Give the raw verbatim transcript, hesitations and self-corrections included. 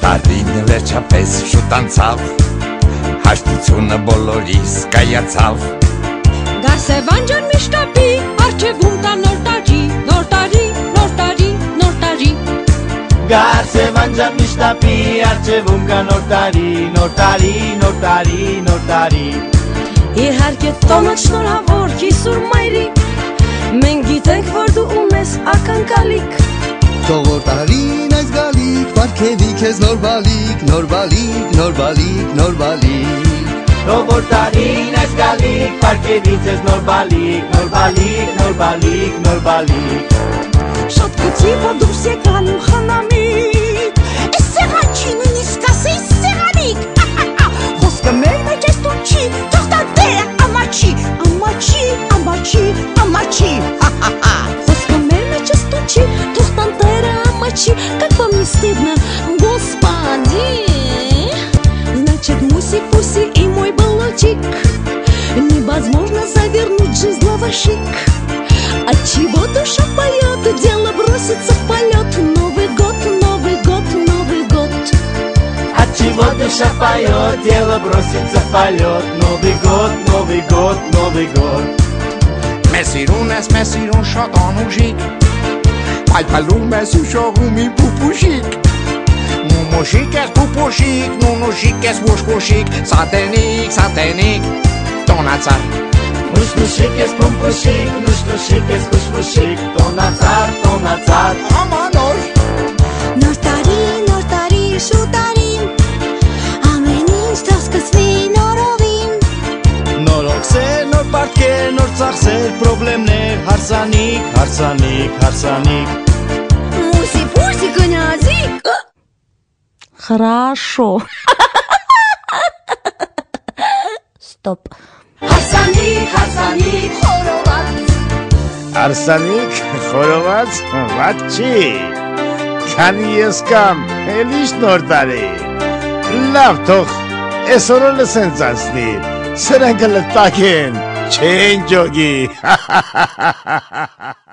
Նորտարին վերջապես շուտ անցավ, հաշտությունը բոլորիս կայացավ։ Գարսևան ջան միշտապի, արջևում կա նոր տարի, նոր տարի, նոր տարի, նոր տարի։ Գարսևան ջան միշտապի, արջևում կա նոր տարի, նոր տարի, նոր տարի, նոր տարի։ Իհարկե տոնդ շնորհավոր Հիսուր մայրիկ, մենք գիտենք, որ դու ունես ակնկալիք։ Թող որ տարին այս գալիք, պարգևի քեզ նոր բալիկ, նոր բալիկ, նոր բալիկ, նոր բալիկ։ Թող որ տարին այս գալիք, պարգևի քեզ նոր բալիկ, նոր բալիկ, նոր բալիկ, նոր բալիկ։ Շատ գծի, որ դուրս եկան իմ խնամիկ, էս սեղանչի նույնիսկ ասեի սեղանիկ։ Խոսքը մեր մեջ ես դու չի, թող տա դերը ամաչի, ամաչի, ամաչի, ամաչի։ Խոսքը մեր մեջ ես դու չի, թող տա դերը ամաչի, как вам не стыдно, господи? Значит, муси-пуси и мой баллончик невозможно завернуть жизнь в лавашик. Отчего душа поет, дело бросится в полет. Новый год, Новый год, Новый год. Отчего душа поет, дело бросится в полет. Новый год, Новый год, Новый год. Մեսիրուն ես, մեսիրուն շատ անուժիկ, պայպալում ես ու շողում իմ պուպուշիկ։ Մումուշիկ ես պուպուշիկ, նունուշիկ ես վուշկուշիկ, սատենիկ, սատենիկ, տոնացար։ Մուշկուշիկ ես պումպուշիկ, նուշկուշիկ ես վուշկուշիկ, տոնացար, տոնացար, Ամանոր։ Նոր տարի, նոր տարի, շուտ տարին, ամեն ինչ թող սկսվի նորովին։ Նոր օքսեր, նոր պարտքեր, նոր ծախսեր, պրոբլեմներ, հարսանիք, հարսանիք, հարսանիք։ Муси-пуси, конязик. Хорошо. Стоп. Հարսանիք, հարսանիք, խորոված։ Արսանիք, խորոված, ված չի, քանի ես կամ, էլիշ նոր տարի, լավ թող, էսորը լսեն ծանցնի, սրանք լտակ են, չեն ջոգի,